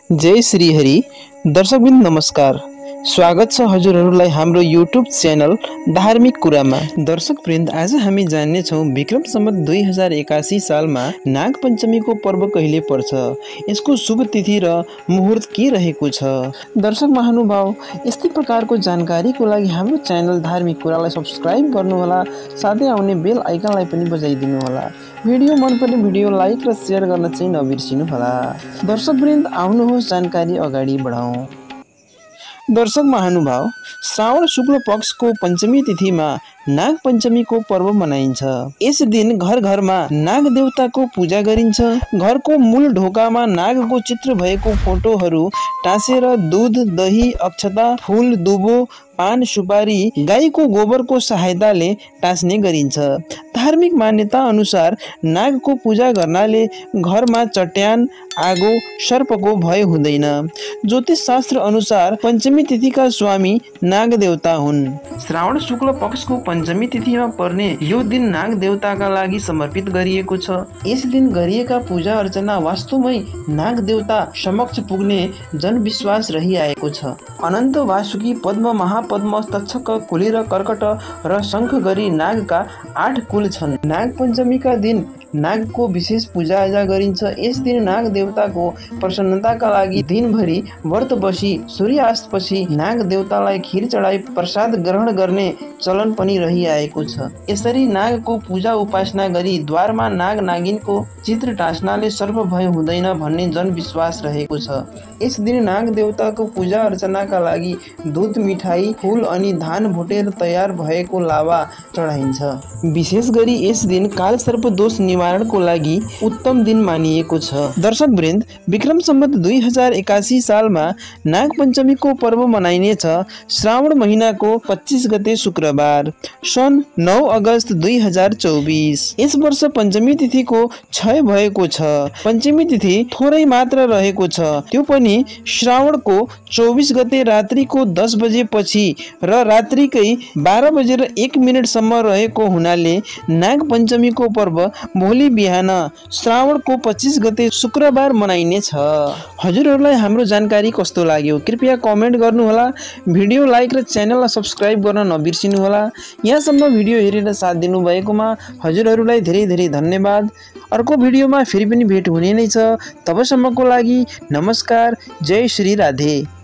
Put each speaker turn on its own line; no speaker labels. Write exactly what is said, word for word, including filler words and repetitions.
जय श्री हरि। दर्शकबिन नमस्कार। स्वागत छ हजुरहरूलाई हाम्रो युट्युब च्यानल धार्मिक कुरामा। दर्शकवृन्द, आज हामी जान्ने छौं विक्रम सम्वत दुई हजार एकासी सालमा नाग पञ्चमीको पर्व कहिले पर्छ, यसको शुभ तिथि र मुहुर्त के रहेको छ। दर्शक महानुभाव, यस्तै प्रकारको जानकारीको लागि हाम्रो च्यानल धार्मिक कुरालाई सब्स्क्राइब गर्नुहोला, साथै आउने बेल आइकनलाई पनि बजाइदिनु होला। भिडियो मन पर्ने भिडियो लाइक र शेयर गर्न चाहिँ नबिर्सिनु होला। दर्शकवृन्द, आउनुहोस् जानकारी अगाडि बढाउँ। दर्शक महानुभाव, श्रावण शुक्ल पक्षको पञ्चमी तिथिमा नाग पञ्चमीको पर्व मनाइन्छ। यस दिन घर घरमा नाग देवताको पूजा गरिन्छ। घरको मूल ढोकामा नागको चित्र भएको फोटोहरू टाँसेर दूध, दही, अक्षता, फूल, दुबो, पान, सुपारी, गाईको गोबरको सहायताले टाँस्ने गरिन्छ। धार्मिक मान्यता अनुसार नागको पूजा गर्नाले घरमा चट्यान, आगो, सर्पको भय हुँदैन। ज्योतिष शास्त्र अनुसार पञ्चमी तिथिका स्वामी नाग देवता हुन्। श्रावण शुक्ल पक्षको पञ्चमी तिथिमा पर्ने यो दिन नाग देवताका लागि समर्पित गरिएको छ। यस दिन गरिएका पूजा अर्चना वास्तवमै नाग देवता समक्ष पुग्ने जनविश्वास रहिआएको छ। अनन्त, वासुकी, पद्म, महापद्म, तक्षक, कुली र कर्कट र शङ्ख गरी नागका आठ कुल छन्। नाग पञ्चमीका दिन नागको विशेष पूजाआजा गरिन्छ। यस दिन नाग देवताको प्रसन्नताका लागि दिनभरि व्रत बसी सूर्यास्तपछि नाग देवतालाई खीर चढाई प्रसाद ग्रहण गर्ने चलन पनि रहिआएको छ। यसरी नागको पूजा उपासना गरी द्वारमा नाग नागिनको चित्र टाँस्नाले सर्प भय हुँदैन भन्ने जनविश्वास रहेको छ। यस दिन नाग देवताको पूजा अर्चनाका लागि दूध, मिठाई, फूल अनि धान भुटेर तयार भएको लावा चढाइन्छ। विशेष गरी यस दिन काल सर्प दोष निवारणको लागि उत्तम दिन मानिएको छ। दर्शकवृन्द, विक्रम सम्वत दुई हजार एकासी सालमा नाग पञ्चमीको पर्व मनाइनेछ। श्रावण महिनाको पच्चीस गते शुक्रबार, सन् नौ अगस्त दुई हजार चौबिस। यस वर्ष पञ्चमी तिथिको क्षय भएको छ। पञ्चमी तिथि थोरै मात्र रहेको छ, त्यो पनि श्रावणको चौबिस गते रात्रिको दस बजे पछि र रात्रिकै बाह्र बजेर एक मिनटसम्म रहेको हुनाले नाग पञ्चमीको पर्व भोलि बिहान श्रावणको पच्चीस गते शुक्रबार मनाइनेछ। हजुरहरूलाई हाम्रो जानकारी कस्तो लाग्यो कृपया कमेन्ट गर्नुहोला। भिडियो लाइक र च्यानललाई सब्स्क्राइब गर्न नबिर्सिनुहोला। यहाँसम्म भिडियो हेरेर साथ दिनुभएकोमा हजुरहरूलाई धेरै धेरै धन्यवाद। अर्को भिडियोमा फेरि पनि भेट हुने नै छ। तबसम्मको लागि नमस्कार। जय श्री राधे।